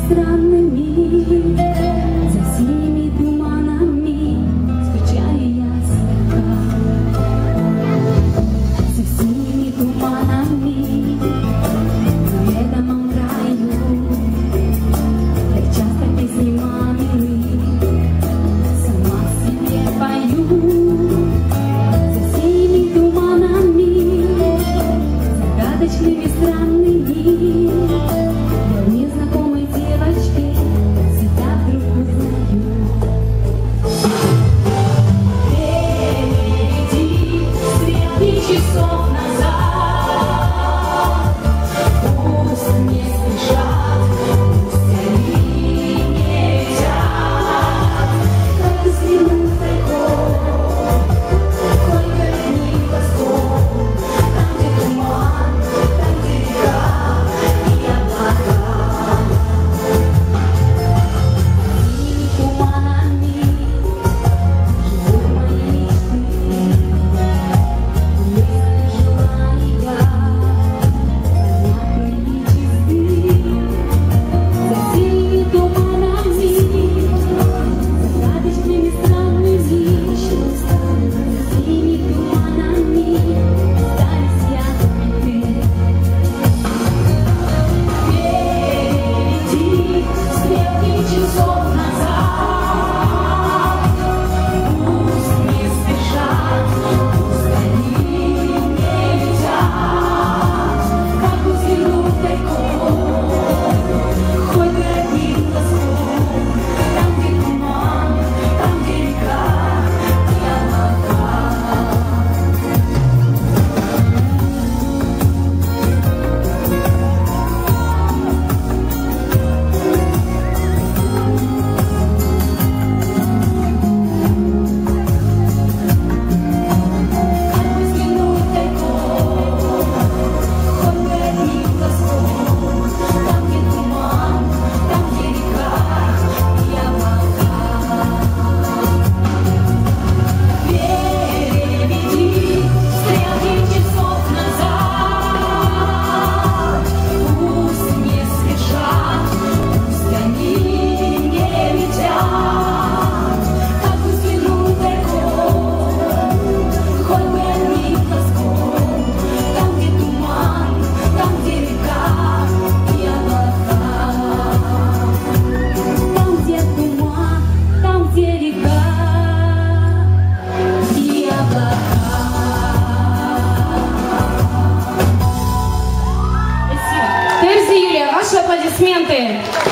странными, за синими туманами скучаю я слегка. За синими туманами в неведомом краю, как часто песни мамины сама себе пою. За синими туманами, загадочными, странными, я незнакомой девочки себя вдруг узнаю. Впереди стрелки часов назад, пусть не спешат, пусть они не летят, как взглянуть далеко, сколько дней восток, там, где туман, там, где река и облака. Синими туманами живут мои мечты, если желаю я понятны и чисты. За синими туманами, загадочными, странными, синими туманами остались яркими ты. Впереди стрелки часов назад, пусть не спешат, пусть они не летят, как взглянуть далеко, хоть бы одним глазком, там, где туман, там, где река и облака. Как взглянуть далеко, хоть бы одним глазком, там, где туман, там, где река и облака. Переведи стрелки часов назад, пусть не спешат, пусть они не летят, как взглянуть далеко, хоть бы одним глазком, там, где туман, там, где река и облака. Там, где туман, там, где река и облака. Спасибо. Терзи, Юлия, ваши аплодисменты.